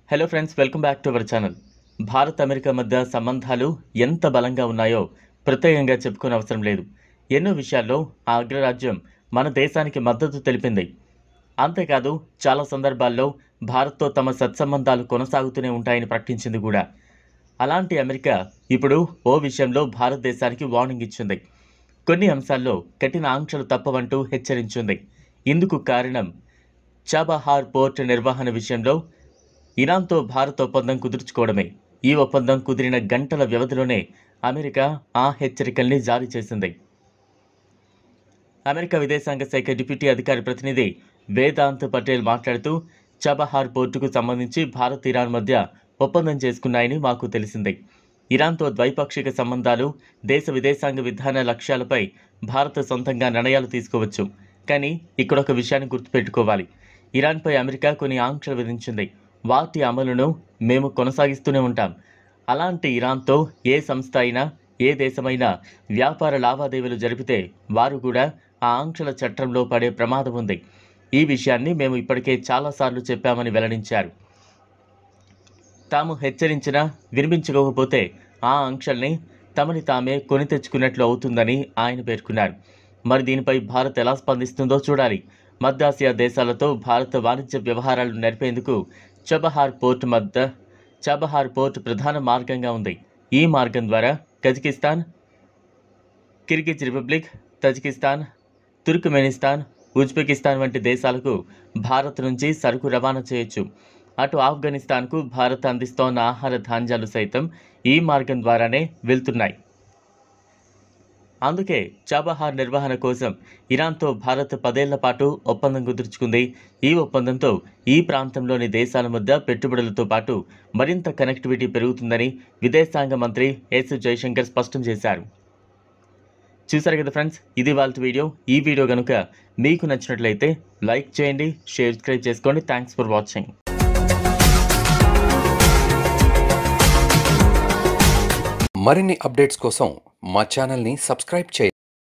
Hello friends, welcome back to our channel. Bharat America మధ్య సంబంధాలు ఎంత బలంగా ఉన్నాయో ప్రత్యేకంగా చెప్పుకోని అవసరం లేదు. ఎన్నో విషయాల్లో ఆ అగ్రరాజ్యం మన దేశానికి మద్దతు తెలిపింది. అంతేకాదు చాలా సందర్భాల్లో భారత్తో తమ సత్సంబంధాలు కొనసాగుతూనే ఉంటాయని ప్రకటించింది కూడా. అలాంటి అమెరికా ఇప్పుడు ఓ విషయంలో భారతదేశానికి వార్నింగ్ ఇచ్చింది. కొన్ని అంశాల్లో కఠిన ఆంక్షలు తప్పవంటూ హెచ్చరించింది. ఇందుకు కారణం చాబహార్ పోర్ట్ నిర్వహణ విషయంలో ఇరాన్తో భారత్ ఒప్పందం కుదుర్చుకోవడమే. ఈ ఒప్పందం కుదిరిన గంటల వ్యవధిలోనే అమెరికా ఆ హెచ్చరికల్ని జారీ చేసింది. అమెరికా విదేశాంగ శాఖ డిప్యూటీ అధికారి ప్రతినిధి వేదాంత్ పటేల్ మాట్లాడుతూ, చాబహార్ పోర్టుకు సంబంధించి భారత్ ఇరాన్ మధ్య ఒప్పందం చేసుకున్నాయని మాకు తెలిసింది. ఇరాన్తో ద్వైపాక్షిక సంబంధాలు, దేశ విదేశాంగ విధాన లక్ష్యాలపై భారత్ సొంతంగా నిర్ణయాలు తీసుకోవచ్చు. కానీ ఇక్కడ ఒక విషయాన్ని గుర్తుపెట్టుకోవాలి. ఇరాన్పై అమెరికా కొన్ని ఆంక్షలు విధించింది. వాటి అమలును మేము కొనసాగిస్తూనే ఉంటాం. అలాంటి ఇరాన్తో ఏ సంస్థ అయినా, ఏ దేశమైనా వ్యాపార లావాదేవీలు జరిపితే వారు కూడా ఆ ఆంక్షల చట్టంలో పడే ప్రమాదం ఉంది. ఈ విషయాన్ని మేము ఇప్పటికే చాలాసార్లు చెప్పామని వెల్లడించారు. తాము హెచ్చరించినా వినిపించుకోకపోతే ఆ ఆంక్షల్ని తమని తామే కొని తెచ్చుకున్నట్లు అవుతుందని ఆయన పేర్కొన్నారు. మరి దీనిపై భారత్ ఎలా స్పందిస్తుందో చూడాలి. మధ్యాసియా దేశాలతో భారత వాణిజ్య వ్యవహారాలు నడిపేందుకు చాబహార్ పోర్ట్ ప్రధాన మార్గంగా ఉంది. ఈ మార్గం ద్వారా Kazakhstan, Kyrgyz Republic, Tajikistan, Turkmenistan, Uzbekistan వంటి దేశాలకు భారత్ నుంచి సరుకు రవాణా చేయొచ్చు. అటు ఆఫ్ఘనిస్తాన్కు భారత్ అందిస్తోన్న ఆహార ధాన్యాలు సైతం ఈ మార్గం ద్వారానే వెళ్తున్నాయి. అందుకే చాబహార్ నిర్వహణ కోసం ఇరాన్తో భారత్ 10 ఏళ్ల పాటు ఒప్పందం కుదుర్చుకుంది. ఈ ఒప్పందంతో ఈ ప్రాంతంలోని దేశాల మధ్య పెట్టుబడులతో పాటు మరింత కనెక్టివిటీ పెరుగుతుందని విదేశాంగ మంత్రి ఎస్ జయశంకర్ స్పష్టం చేశారు. చూసారు కదా ఫ్రెండ్స్, ఇది వాళ్ళ వీడియో. ఈ వీడియో కనుక మీకు నచ్చినట్లయితే లైక్ చేయండి, సబ్స్క్రైబ్ చేసుకోండి. Thanks for watching. మరిన్ని అప్డేట్స్ కోసం మా ఛానల్ని సబ్స్క్రైబ్ చేయండి.